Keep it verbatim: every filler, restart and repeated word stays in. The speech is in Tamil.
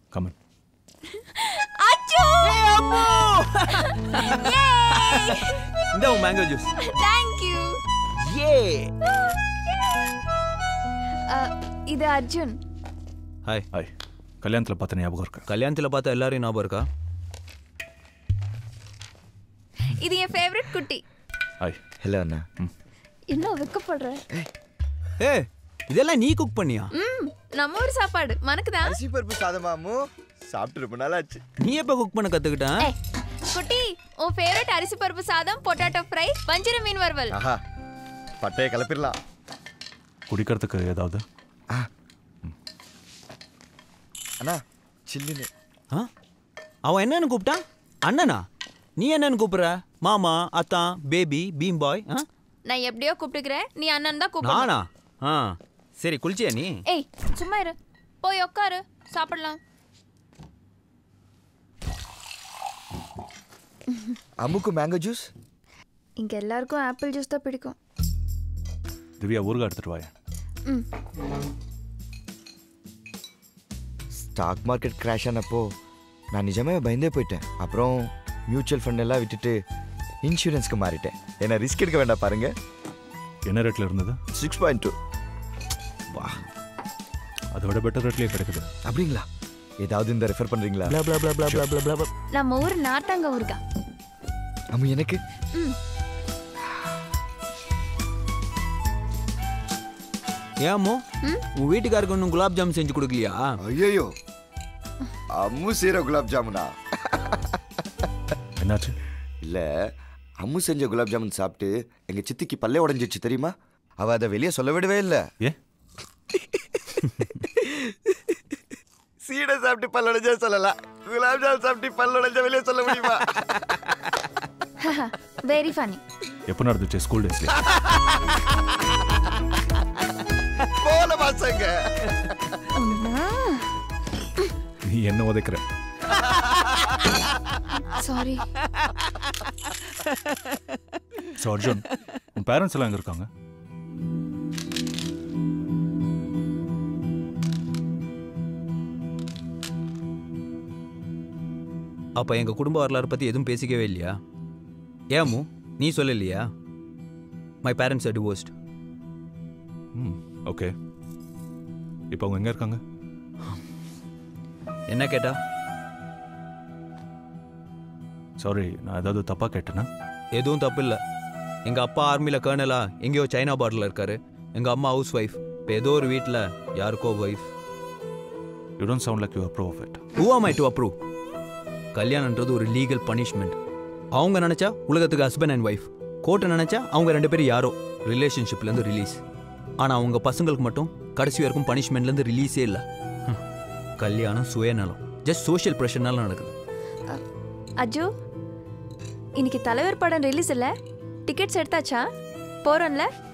Come in. Achoo! Hey, Ammu! Yay! No mango juice. Thank you. Yay! Uh, இது அர்ஜுன். Hi hi. கல்யாணத்துல பார்த்த ஞாபகம் இருக்கா? கல்யாணத்துல பார்த்த எல்லாரையும் ஞாபகம் இருக்கா? இது என் ஃபேவரட் குட்டி. ஹாய். ஹலோ அண்ணா. என்ன வெக்கப்படுற? ஏய் இதெல்லாம் நீ குக் பண்ணியா? ம் நம்ம ஊர் சாப்பாடு மனக்குதா? அரிசி பருப்பு சாதமாமு சாப்பிட்டு ரொம்ப நாள் ஆச்சு. நீ எப்ப குக் பண்ண கத்துக்கிட்ட? ஏய் குட்டி உன் ஃபேவரட் அரிசி பருப்பு சாதம் பொட்டேட்டோ ஃப்ரை வஞ்சிர மீன் வறுவல். ஆஹா பட்டைய கலப்பிடலாம். குடிக்கிறதுக்கு ஏதாவது? அண்ணா சில்லுன்னு. ஆ அவன் என்னன்னு கூப்பிட்டான்? அண்ணனா? நீ என்னன்னு கூப்பிடுற? மாமா, அத்தான், பேபி, பீம் பாய். நான் எப்படியோ கூப்பிட்டுக்கிறேன், நீ அண்ணன் தான் கூப்பிடு. நானா? ஆ சரி குளிச்சியா நீ? ஏய் சும்மா இரு, போய் உட்காரு சாப்பிடலாம். அம்முக்கு மேங்கோ ஜூஸ். இங்க எல்லாருக்கும் ஆப்பிள் ஜூஸ் தான் பிடிக்கும். திவ்யா ஊருகா எடுத்துட்டு வாங்க. ம் ஸ்டாக் மார்க்கெட் கிராஷ் ஆனப்போ நான் நிஜமே பயந்தே போயிட்டேன். அப்புறம் மியூச்சுவல் ஃபண்ட் எல்லாம் விட்டுட்டு இன்சூரன்ஸ்க்கு மாறிட்டேன். ஏன்னா ரிஸ்க் எடுக்க வேண்டாம் பாருங்க. என்ன ரேட்ல இருந்தது? Six point two. வா அதை விட பெட்டர் ரேட்லேயே கிடைக்குது. அப்படிங்களா? ஏதாவது இந்த ரெஃபர் பண்றீங்களா? blah blah blah blah blah blah blah. நம்ம ஊர் நாட்டாங்க ஊர்கா. அம்மு எனக்கு ம் ஏமோ உன் வீட்டுக்காருக்கு ஒன்றும் குலாப் ஜாமுன் செஞ்சு கொடுக்கலையா? ஐயோ அம்மு செய்கிற குலாப் ஜாமுனா? என்னாச்சு? இல்லை அம்மு செஞ்ச குலாப் ஜாமுன் சாப்பிட்டு எங்கள் சித்திக்கு பல்லே உடஞ்சிச்சு தெரியுமா? அவள் அதை வெளியே சொல்ல விடவே இல்லை. ஏ சீடை சாப்பிட்டு பல் உடஞ்சா சொல்லலாம், குலாப் ஜாமுன் சாப்பிட்டு பல் உடஞ்சா வெளியே சொல்ல முடியுமா? Very funny. எப்போ நடந்துச்சு? ஸ்கூல் டேஸ்ல. போல மாசங்க. நீ என்ன உதைக்கிற? சாரி. ஸோ அர்ஜுன், உன் பேரண்ட்ஸ் எல்லாம் எங்க இருக்காங்க? அப்போ எங்கள் குடும்ப வரலாறு பற்றி எதுவும் பேசிக்கவே இல்லையா? ஏமு நீ சொல்லலையா? My parents are divorced. Hmm okay. இப்போ அவங்க எங்கே இருக்காங்க? என்ன கேட்டா? சாரி, நான் ஏதாவது தப்பாக கேட்டேன்னா? எதுவும் தப்பு இல்லை. எங்கள் அப்பா ஆர்மியில் கேர்னலா எங்கேயோ சைனா பார்டரில் இருக்காரு. எங்கள் அம்மா ஹவுஸ் ஒய்ஃப். இப்போ ஏதோ ஒரு வீட்டில் யாருக்கோ wife. You don't sound like you approve of it. Who am I to approve? கல்யாணன்றது ஒரு லீகல் பனிஷ்மெண்ட். அவங்க நினச்சா உலகத்துக்கு ஹஸ்பண்ட் அண்ட் ஒய்ஃப். கோர்ட்டை நினச்சா அவங்க ரெண்டு பேரும் யாரோ ரிலேஷன்ஷிப்லேருந்து ரிலீஸ். ஆனால் அவங்க பசங்களுக்கு மட்டும் கடைசி வரைக்கும் பனிஷ்மெண்ட்லேருந்து ரிலீஸே இல்லை. கல்யாணம் சுயநலம், ஜஸ்ட் சோஷியல் ப்ரெஷர்னால நடக்குது. அஜு, இன்னைக்கு தலைவர் படம் ரிலீஸ் இல்லை, டிக்கெட்ஸ் எடுத்தாச்சா? போகிறோம்ல?